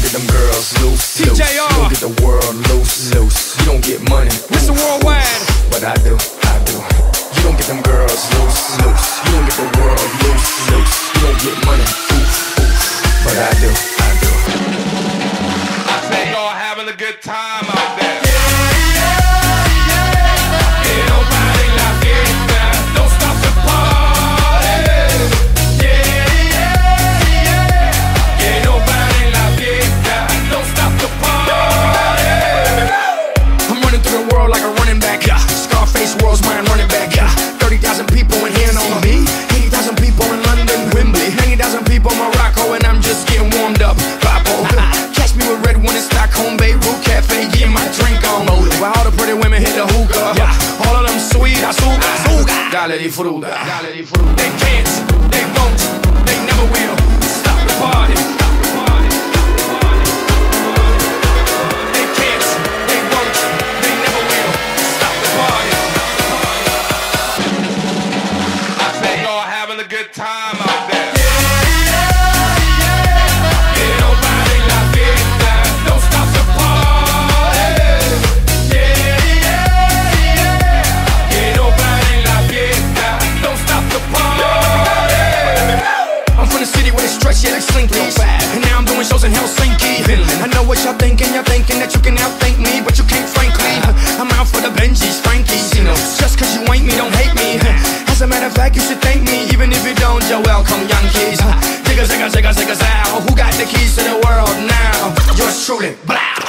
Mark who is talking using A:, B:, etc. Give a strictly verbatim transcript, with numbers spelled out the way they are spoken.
A: get them girls loose,
B: T J R.
A: loose. You don't get the world loose, loose. You don't get money,
B: Mister Worldwide.
A: but I do, I do. You don't get them girls loose, loose. You don't get the world loose, loose. You don't get money, oof, oof. But I do, I do.
C: I think y'all having a good time out there.
A: World's mine, running back, yeah. thirty thousand people in here on me, eighty thousand people in London, Wembley, ninety thousand people in Morocco, and I'm just getting warmed up. Papo, catch me with red one in Stockholm, Beirut Cafe, getting my drink on. While all the pretty women hit the hookah, yeah. All of them sweet, azúcar, azúcar. Dale di fruta, dale di fruta. They can't, they won't, they never will stop the party.
C: Good time out there.
A: Don't stop the party. Yeah, yeah, yeah. Que no pare la fiesta. Don't stop the party. I'm from the city where they stretch, yeah, like slinkies. And now I'm doing shows in Helsinki. I know what y'all thinking. Y'all thinking that you can outthink me, but you can't, frankly. I'm out for the Benjis, Frankies. You know, just cause you ain't me, don't hate me. As a matter of fact, you should thank me. Even if you don't, you're welcome, Yankees. Zigga, zigga, zigga, zigga, zow. Who got the keys to the world now? Yours truly, blah.